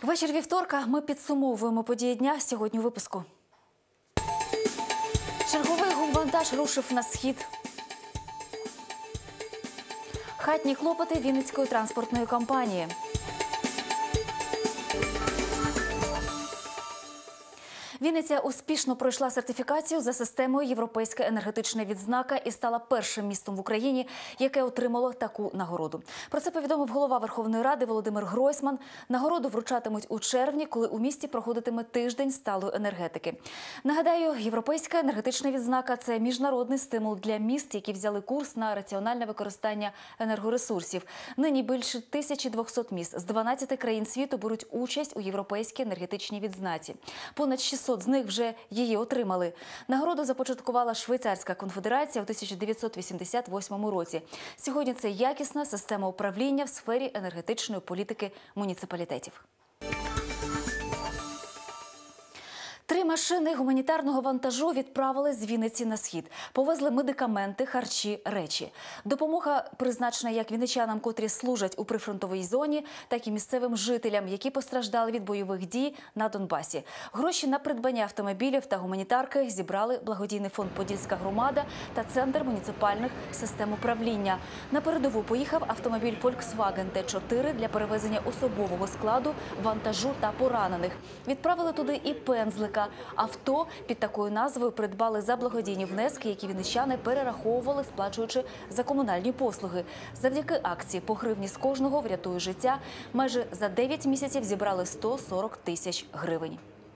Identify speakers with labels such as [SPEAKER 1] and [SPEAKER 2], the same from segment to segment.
[SPEAKER 1] Вечір вівторка ми підсумовуємо події дня сьогодні у випуску. Черговий гумвантаж рушив на схід. Хатні клопоти Вінницької транспортної компанії. Вінниця успішно пройшла сертифікацію за системою «Європейська енергетична відзнака» і стала першим містом в Україні, яке отримало таку нагороду. Про це повідомив голова Верховної Ради Володимир Гройсман. Нагороду вручатимуть у червні, коли у місті проходитиме тиждень сталої енергетики. Нагадаю, «Європейська енергетична відзнака» – це міжнародний стимул для міст, які взяли курс на раціональне використання енергоресурсів. Нині більше 1200 міст з 12 країн світу беруть участь у «Європейській енергетичній відзнаці». Понад 600 з них вже її отримали. Нагороду започаткувала Швейцарська конфедерація у 1988 році. Сьогодні це якісна система управління в сфері енергетичної політики муніципалітетів. 3 машини гуманітарного вантажу відправили з Вінниці на схід. Повезли медикаменти, харчі, речі. Допомога призначена як вінничанам, котрі служать у прифронтовій зоні, так і місцевим жителям, які постраждали від бойових дій на Донбасі. Гроші на придбання автомобілів та гуманітарки зібрали благодійний фонд «Подільська громада» та Центр муніципальних систем управління. На передову поїхав автомобіль Volkswagen T4 для перевезення особового складу, вантажу та поранених. Відправили туди і пензлика. Авто під такою назвою придбали за благодійні внески, які вінничани перераховували, сплачуючи за комунальні послуги. Завдяки акції «По гривні з кожного врятує життя» майже за 9 місяців зібрали 140 тисяч гривень.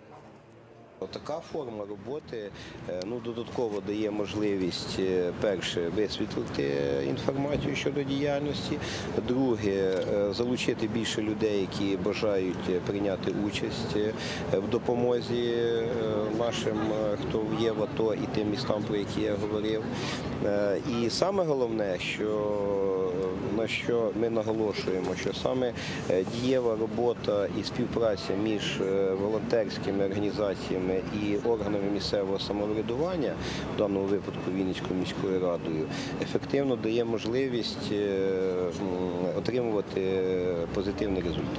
[SPEAKER 2] Така форма роботи додатково дає можливість, перше, висвітлити інформацію щодо діяльності, друге, залучити більше людей, які бажають прийняти участь в допомозі нашим, хто є в АТО, і тим містам, про які я говорив. І саме головне, на що ми наголошуємо, що саме дієва робота і співпраця між волонтерськими організаціями і органами місцевого самоврядування, в даному випадку Вінницькою міською радою, ефективно дає можливість отримувати позитивний результат.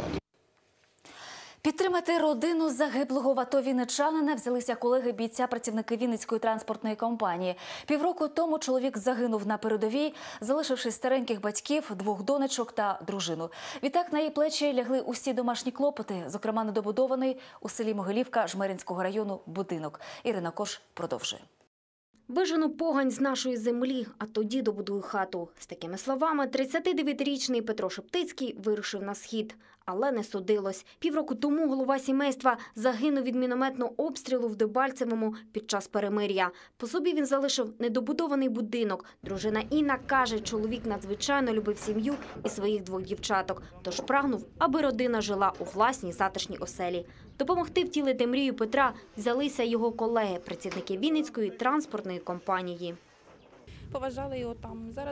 [SPEAKER 1] Підтримати родину загиблого в АТО вінничанина взялися колеги бійця-працівники Вінницької транспортної компанії. Півроку тому чоловік загинув на передовій, залишивши стареньких батьків, 2 донечок та дружину. Відтак на її плечі лягли усі домашні клопоти, зокрема недобудований у селі Могилівка Жмеринського району будинок. Ірина Кош продовжує.
[SPEAKER 3] «Вижену погань з нашої землі, а тоді добудую хату». З такими словами 39-річний Петро Шептицький вирушив на схід. Але не судилось. Півроку тому голова сімейства загинув від мінометного обстрілу в Дебальцевому під час перемир'я. По собі він залишив недобудований будинок. Дружина Інна каже, чоловік надзвичайно любив сім'ю і своїх 2 дівчаток. Тож прагнув, аби родина жила у власній затишній оселі. Допомогти втілити мрію Петра взялися його колеги, працівники Вінницької транспортної компанії.
[SPEAKER 4] Поважали його там. Зараз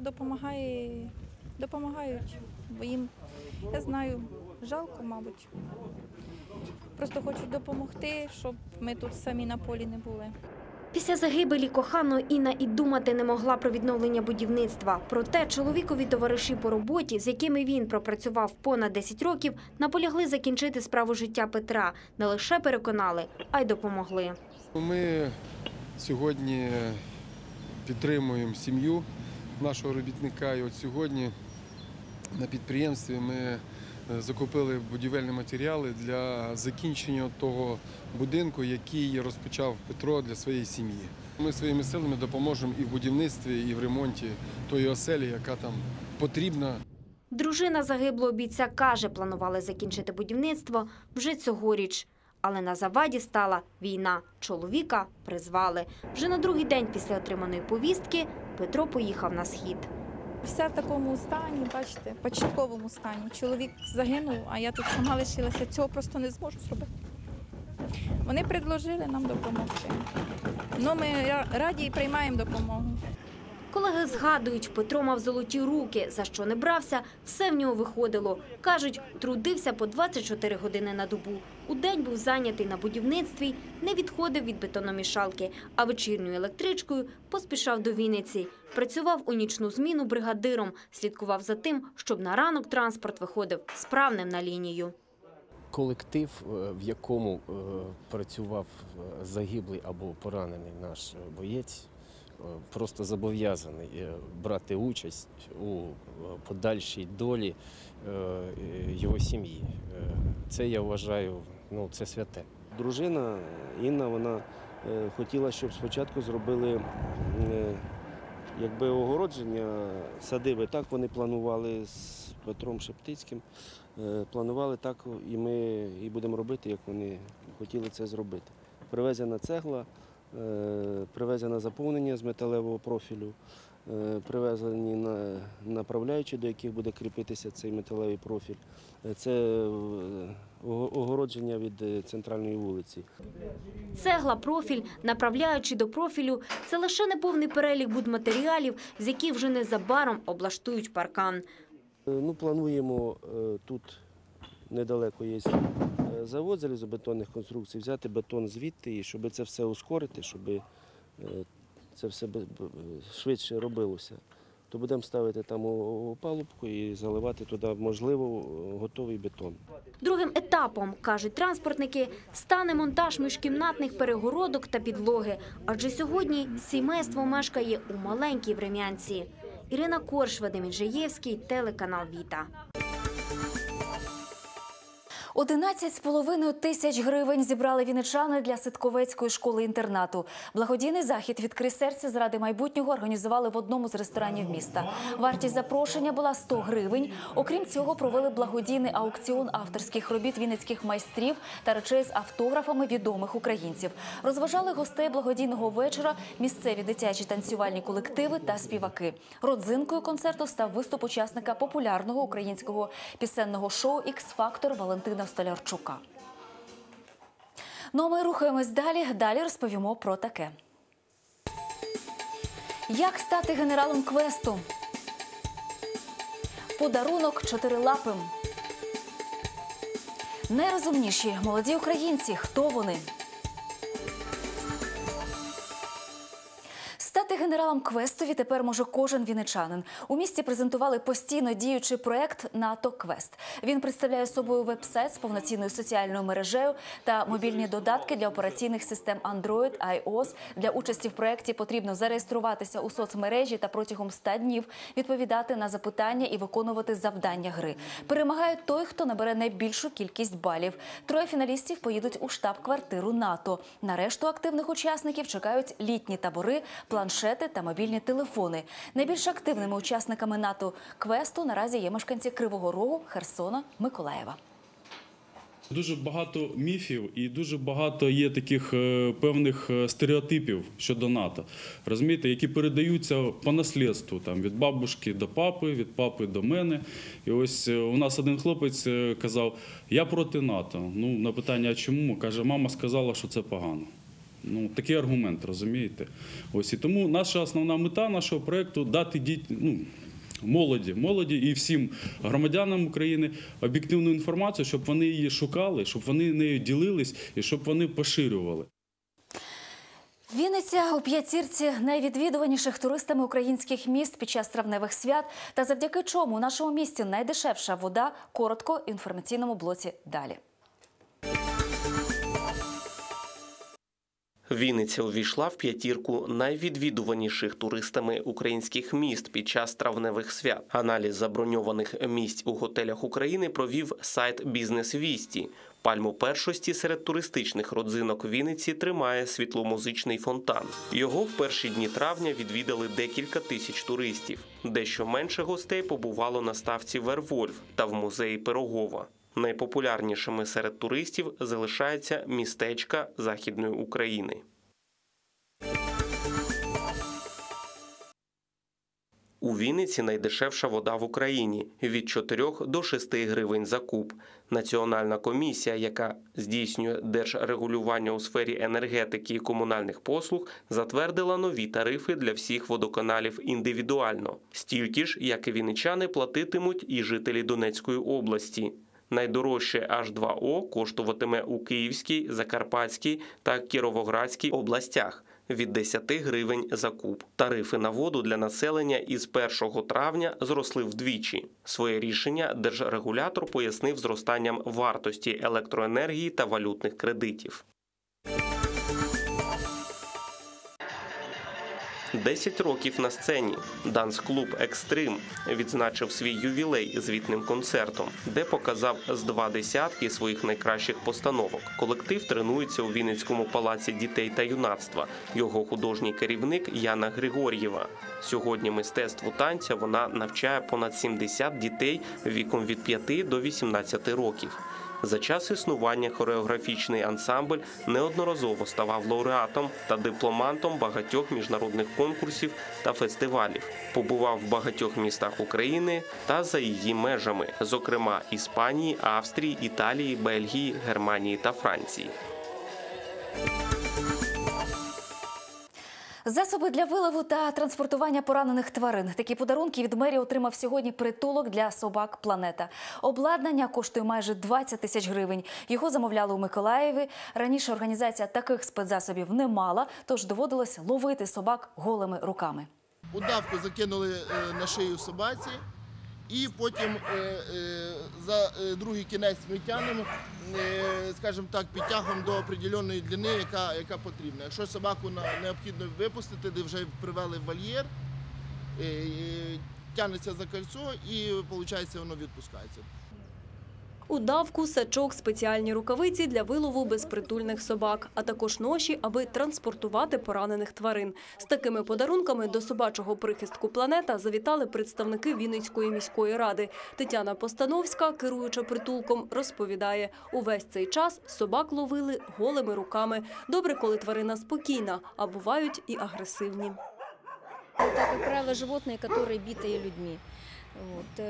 [SPEAKER 4] допомагають, бо їм, я знаю, жалко, мабуть. Просто хочуть допомогти, щоб ми тут самі на полі не були.
[SPEAKER 3] Після загибелі коханої Інна і думати не могла про відновлення будівництва. Проте чоловікові товариші по роботі, з якими він пропрацював понад 10 років, наполягли закінчити справу життя Петра. Не лише переконали, а й допомогли.
[SPEAKER 5] Ми сьогодні підтримуємо сім'ю нашого робітника. І от сьогодні на підприємстві ми закупили будівельні матеріали для закінчення того будинку, який розпочав Петро для своєї сім'ї. Ми своїми силами допоможемо і в будівництві, і в ремонті тої оселі, яка там потрібна.
[SPEAKER 3] Дружина загиблого бійця каже, планували закінчити будівництво вже цьогоріч. Але на заваді стала війна. Чоловіка призвали. Вже на другий день після отриманої повістки Петро поїхав на схід.
[SPEAKER 4] Вся в такому стані, бачите, початковому стані. Чоловік загинув, а я тут сама лишилася. Цього просто не зможу зробити. Вони предложили нам допомогти. Ми раді і приймаємо допомогу.
[SPEAKER 3] Колеги згадують, Петро мав золоті руки, за що не брався, все в нього виходило. Кажуть, трудився по 24 години на добу. Удень був зайнятий на будівництві, не відходив від бетономішалки, а вечірньою електричкою поспішав до Вінниці. Працював у нічну зміну бригадиром, слідкував за тим, щоб на ранок транспорт виходив справним на лінію.
[SPEAKER 6] колектив, в якому працював загиблий або поранений наш боєць, просто зобов'язаний брати участь у подальшій долі його сім'ї. Це, я вважаю, це святе.
[SPEAKER 7] Дружина Інна, вона хотіла, щоб спочатку зробили огородження садиби. Так вони планували з Петром Шептицьким. Планували так, і ми і будемо робити, як вони хотіли це зробити. Привезена цегла, привезено заповнення з металевого профілю, привезені направляючі, до яких буде кріпитися цей металевий профіль. Це огородження від центральної вулиці.
[SPEAKER 3] Цегла, профіль, направляючи до профілю – це лише неповний перелік будматеріалів, з яких вже незабаром облаштують паркан.
[SPEAKER 7] Плануємо, тут недалеко є завод залізобетонних конструкцій, взяти бетон звідти, і щоб це все ускорити, щоб це все швидше робилося, то будемо ставити там опалубку і заливати туди, можливо, готовий бетон.
[SPEAKER 3] Другим етапом, кажуть транспортники, стане монтаж міжкімнатних перегородок та підлоги. Адже сьогодні сімейство мешкає у маленькій Врем'янці. Ірина Корш, Вадим Інжиєвський, телеканал Віта.
[SPEAKER 1] 11,5 тисяч гривень зібрали вінничани для Ситковецької школи-інтернату. Благодійний захід «Відкрий серце заради майбутнього» організували в одному з ресторанів міста. Вартість запрошення була 100 гривень. Окрім цього, провели благодійний аукціон авторських робіт вінницьких майстрів та речей з автографами відомих українців. Розважали гостей благодійного вечора місцеві дитячі танцювальні колективи та співаки. Родзинкою концерту став виступ учасника популярного українського пісенного шоу «Ікс-фактор» Валентина Столярчука. Ну а ми рухаємось далі. Далі розповімо про таке. Як стати генералом квесту? Подарунок чотирилапим. Найрозумніші молоді українці. Хто вони? Стати генералом квесту тепер може кожен вінничанин. У місті презентували постійно діючий проєкт «НАТО Квест». Він представляє собою веб-сайт з повноцінною соціальною мережею та мобільні додатки для операційних систем Android, iOS. Для участі в проєкті потрібно зареєструватися у соцмережі та протягом 100 днів відповідати на запитання і виконувати завдання гри. Перемагає той, хто набере найбільшу кількість балів. 3 фіналістів поїдуть у штаб-квартиру НАТО. На решту активних учасників чекають літні табори, планшети та мобільні телефони. Найбільш активними учасниками НАТО Квесту наразі є мешканці Кривого Рогу, Херсона, Миколаєва.
[SPEAKER 8] Дуже багато міфів і дуже багато є таких певних стереотипів щодо НАТО, розумієте, які передаються по наслідству, там, від бабушки до папи, від папи до мене. І ось у нас один хлопець казав, я проти НАТО. На питання, а чому? Каже, мама сказала, що це погано. Такий аргумент, розумієте? Ось і тому наша основна мета нашого проєкту – дати молоді і всім громадянам України об'єктивну інформацію, щоб вони її шукали, щоб вони нею ділились і щоб вони поширювали.
[SPEAKER 1] Вінниця у п'ятірці найвідвідуваніших туристами українських міст під час травневих свят. Та завдяки чому у нашому місті найдешевша вода? Коротко в інформаційному блоці далі.
[SPEAKER 9] Вінниця увійшла в п'ятірку найвідвідуваніших туристами українських міст під час травневих свят. Аналіз заброньованих місць у готелях України провів сайт «Бізнес-Вісті». Пальму першості серед туристичних родзинок Вінниці тримає світломузичний фонтан. Його в перші дні травня відвідали декілька тисяч туристів. Дещо менше гостей побувало на ставці «Вервольф» та в музеї Пирогова. Найпопулярнішими серед туристів залишаються містечка Західної України. У Вінниці найдешевша вода в Україні – від 4 до 6 гривень за куб. Національна комісія, яка здійснює держрегулювання у сфері енергетики і комунальних послуг, затвердила нові тарифи для всіх водоканалів індивідуально. Стільки ж, як і вінничани, платитимуть і жителі Донецької області. Найдорожче H2O коштуватиме у Київській, Закарпатській та Кіровоградській областях. від 10 гривень за куб. Тарифи на воду для населення із 1 травня зросли вдвічі. Своє рішення держрегулятор пояснив зростанням вартості електроенергії та валютних кредитів. 10 років на сцені. Данс-клуб «Екстрим» відзначив свій ювілей звітним концертом, де показав з 20 своїх найкращих постановок. Колектив тренується у Вінницькому палаці дітей та юнацтва. Його художній керівник Яна Григор'єва. Сьогодні мистецтву танця вона навчає понад 70 дітей віком від 5 до 18 років. За час існування хореографічний ансамбль неодноразово ставав лауреатом та дипломантом багатьох міжнародних конкурсів та фестивалів. Побував в багатьох містах України та за її межами, зокрема Іспанії, Австрії, Італії, Бельгії, Германії та Франції.
[SPEAKER 1] Засоби для вилову та транспортування поранених тварин. Такі подарунки від мерії отримав сьогодні притулок для собак «Планета». Обладнання коштує майже 20 тисяч гривень. Його замовляли у Миколаєві. Раніше організація таких спецзасобів не мала, тож доводилось ловити собак голими руками.
[SPEAKER 10] Удавку закинули на шию собаці. І потім за другий кінець ми тягнемо, скажімо так, підтягуємо до определеної длини, яка потрібна. Якщо собаку необхідно випустити, де вже привели в вольєр, тягнеться за кольцо і, виходить, воно відпускається.
[SPEAKER 11] Удавку, сачок, спеціальні рукавиці для вилову безпритульних собак, а також ноші, аби транспортувати поранених тварин. З такими подарунками до собачого прихистку «Планета» завітали представники Вінницької міської ради. Тетяна Постановська, керуюча притулком, розповідає, увесь цей час собак ловили голими руками. Добре, коли тварина спокійна, а бувають і агресивні.
[SPEAKER 12] Це, як правило, животні, які биті людьми. Вот.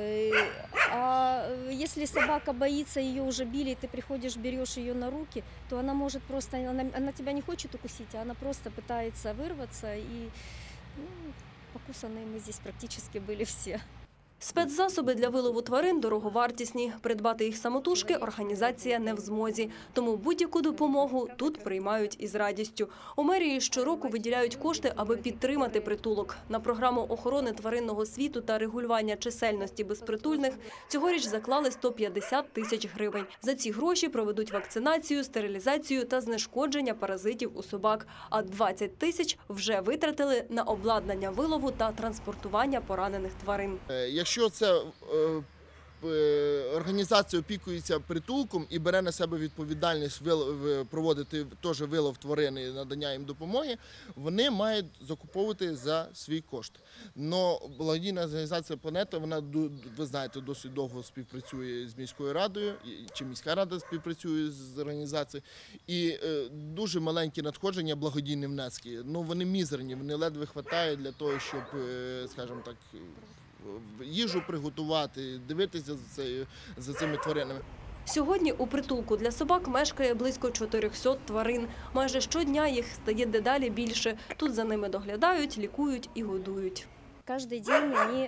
[SPEAKER 12] А если собака боится, ее уже били, и ты приходишь, берешь ее на руки, то она может просто, она тебя не хочет укусить, а она просто пытается вырваться, и покусанные мы здесь практически были все.
[SPEAKER 11] Спецзасоби для вилову тварин дороговартісні. Придбати їх самотужки організація не в змозі. Тому будь-яку допомогу тут приймають із радістю. У мерії щороку виділяють кошти, аби підтримати притулок. На програму охорони тваринного світу та регулювання чисельності безпритульних цьогоріч заклали 150 тисяч гривень. За ці гроші проведуть вакцинацію, стерилізацію та знешкодження паразитів у собак. А 20 тисяч вже витратили на обладнання вилову та транспортування поранених тварин.
[SPEAKER 10] Якщо це організація опікується притулком і бере на себе відповідальність проводити теж вилов тварин і надання їм допомоги, вони мають закуповувати за свій кошт. Но благодійна організація «Планета», вона, ви знаєте, досить довго співпрацює з міською радою, чи міська рада співпрацює з організацією, і дуже маленькі надходження, благодійні внески, ну вони мізерні, вони ледве вистачають для того, щоб, скажімо так, їжу приготувати, дивитися за цими тваринами.
[SPEAKER 11] Сьогодні у притулку для собак мешкає близько 400 тварин. Майже щодня їх стає дедалі більше. Тут за ними доглядають, лікують і годують.
[SPEAKER 12] Кожен день вони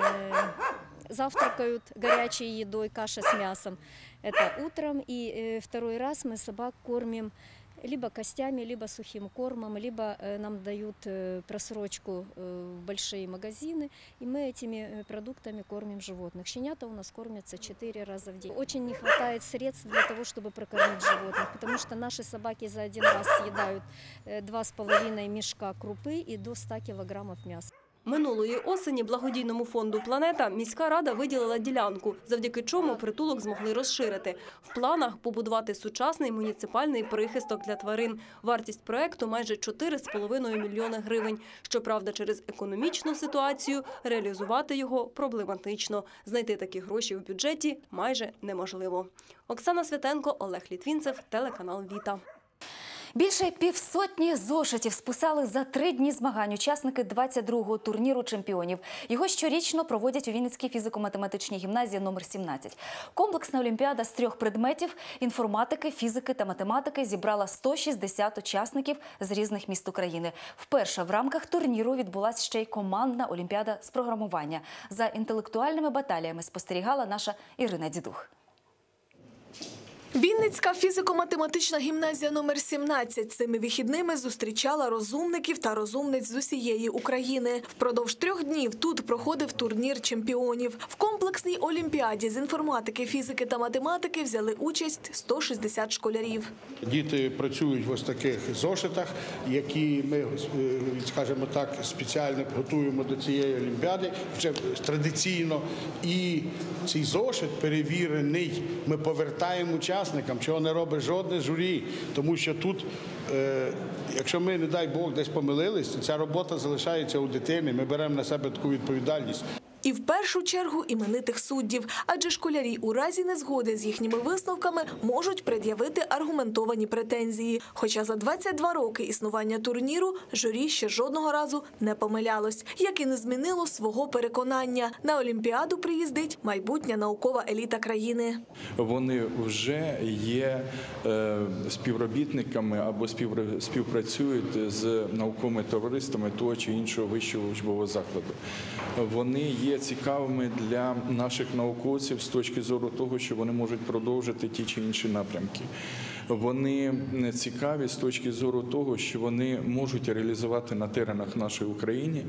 [SPEAKER 12] завтракают горячей едой, каша с мясом. Это утром. И второй раз мы собак кормим либо костями, либо сухим кормом, либо нам дают просрочку в большие магазины, и мы этими продуктами кормим животных. Щенята у нас кормятся 4 раза в день. Очень не хватает средств для того, чтобы прокормить животных, потому что наши собаки за один раз съедают 2,5 мешка крупы и до 100 килограммов мяса.
[SPEAKER 11] Минулої осені благодійному фонду «Планета» міська рада виділила ділянку, завдяки чому притулок змогли розширити. В планах побудувати сучасний муніципальний прихисток для тварин. Вартість проєкту – майже 4,5 мільйони гривень. Щоправда, через економічну ситуацію реалізувати його проблематично. Знайти такі гроші в бюджеті майже неможливо. Оксана Святенко, Олег Літвінцев, телеканал «Віта».
[SPEAKER 1] Більше півсотні зошитів списали за 3 дні змагань учасники 22-го турніру чемпіонів. Його щорічно проводять у Вінницькій фізико-математичній гімназії номер 17. Комплексна олімпіада з 3 предметів – інформатики, фізики та математики – зібрала 160 учасників з різних міст України. Вперше в рамках турніру відбулася ще й командна олімпіада з програмування. За інтелектуальними баталіями спостерігала наша Ірина Дідух.
[SPEAKER 13] Вінницька фізико-математична гімназія номер 17 цими вихідними зустрічала розумників та розумниць з усієї України. Впродовж 3 днів тут проходив турнір чемпіонів. В комплексній олімпіаді з інформатики, фізики та математики взяли участь 160 школярів.
[SPEAKER 14] Діти працюють в ось таких зошитах, які ми, скажімо так, спеціально готуємо до цієї олімпіади, вже традиційно. І цей зошит перевірений, ми повертаємо учасникам, чого не робить жодне журі, тому що тут, якщо ми, не дай Бог, десь помилились, то ця робота залишається у дитини, ми беремо на себе таку відповідальність.
[SPEAKER 13] І в першу чергу іменитих суддів, адже школярі у разі незгоди з їхніми висновками можуть пред'явити аргументовані претензії. Хоча за 22 роки існування турніру журі ще жодного разу не помилялось, як і не змінило свого переконання. На Олімпіаду приїздить майбутня наукова еліта країни.
[SPEAKER 15] Вони вже є співробітниками або співпрацюють з науковими товариствами того чи іншого вищого учбового закладу. Вони є цікавими для наших науковців з точки зору того, що вони можуть продовжити ті чи інші напрямки. Вони цікаві з точки зору того, що вони можуть реалізувати на теренах нашої України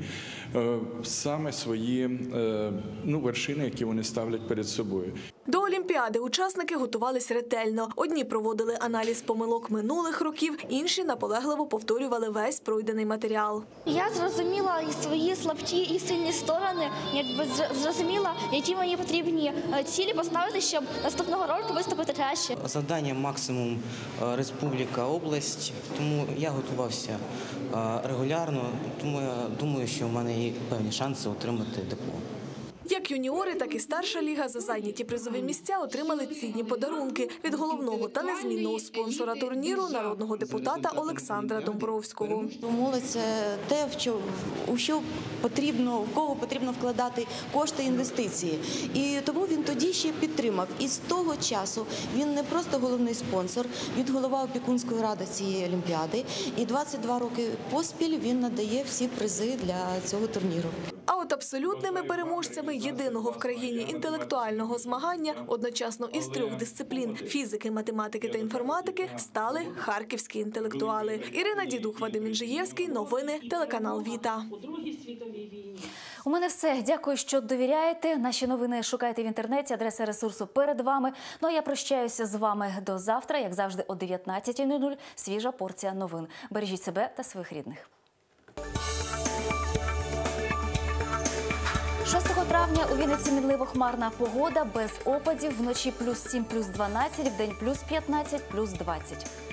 [SPEAKER 15] саме свої вершини, які вони ставлять перед собою.
[SPEAKER 13] До Олімпіади учасники готувались ретельно. Одні проводили аналіз помилок минулих років, інші наполегливо повторювали весь пройдений матеріал.
[SPEAKER 16] Я зрозуміла і свої слабкі, і сильні сторони, зрозуміла, які мені потрібні цілі поставити, щоб наступного року виступити краще.
[SPEAKER 17] Завдання максимум республіка, область, тому я готувався регулярно, тому я думаю, що в мене є певні шанси отримати диплом.
[SPEAKER 13] Як юніори, так і старша ліга за зайняті призові місця отримали цінні подарунки від головного та незмінного спонсора турніру, народного депутата Олександра Домбровського.
[SPEAKER 18] Молодь – це те, у що потрібно, в кого потрібно вкладати кошти, інвестиції. І тому він тоді ще підтримав. І з того часу він не просто головний спонсор, він голова опікунської ради цієї олімпіади. І 22 роки поспіль він надає всі призи для цього турніру.
[SPEAKER 13] А от абсолютними переможцями єдиного в країні інтелектуального змагання одночасно із 3 дисциплін – фізики, математики та інформатики – стали харківські інтелектуали. Ірина Дідух, Вадим Інжиєвський. Новини, телеканал «Віта».
[SPEAKER 1] У мене все. Дякую, що довіряєте. Наші новини шукайте в інтернеті, адреса ресурсу перед вами. Ну а я прощаюся з вами до завтра, як завжди о 19:00. Свіжа порція новин. Бережіть себе та своїх рідних. 6 травня у Вінниці мінливо хмарна погода, без опадів, вночі +7, +12, вдень +15, +20.